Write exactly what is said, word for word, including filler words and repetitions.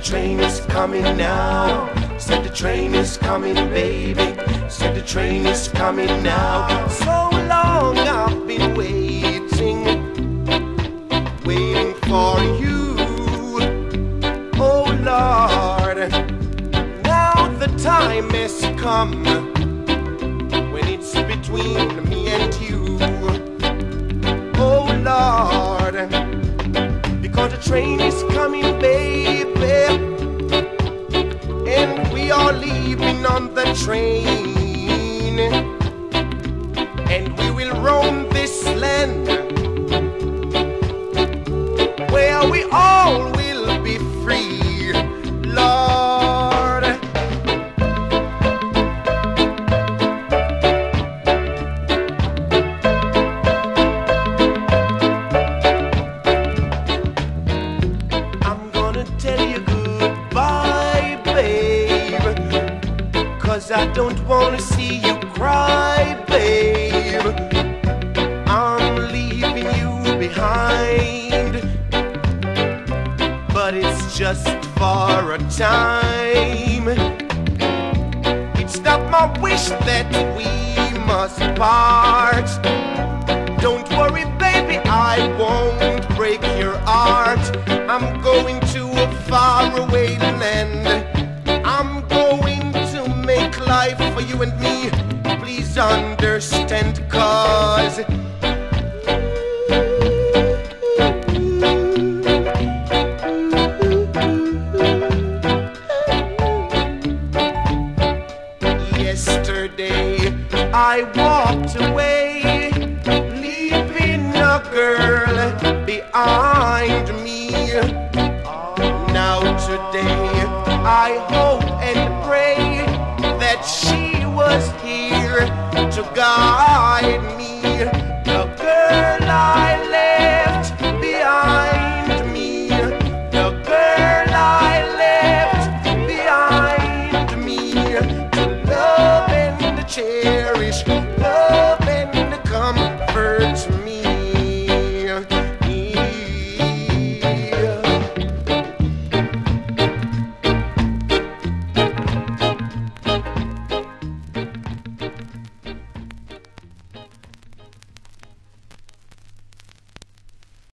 train is coming now. Said the train is coming, baby. Said the train is coming now. So long I've been waiting, waiting for you. Oh Lord, now the time has come when it's between me and you. Oh Lord, because the train is coming, baby, and we are leaving on the train, and we will roam this land where we all will be free, Lord. I'm gonna tell you goodbye, babe, 'cause I don't wanna see you cry, babe. I'm leaving you behind, but it's just for a time. It's not my wish that we must part. Don't worry, baby, I won't break your heart. I'm going to a faraway land. I'm going to make life for you and me. Please understand, 'cause yesterday I walked away, leaving a girl behind me. Now today I hope and pray that she was here to guide me, the girl I love.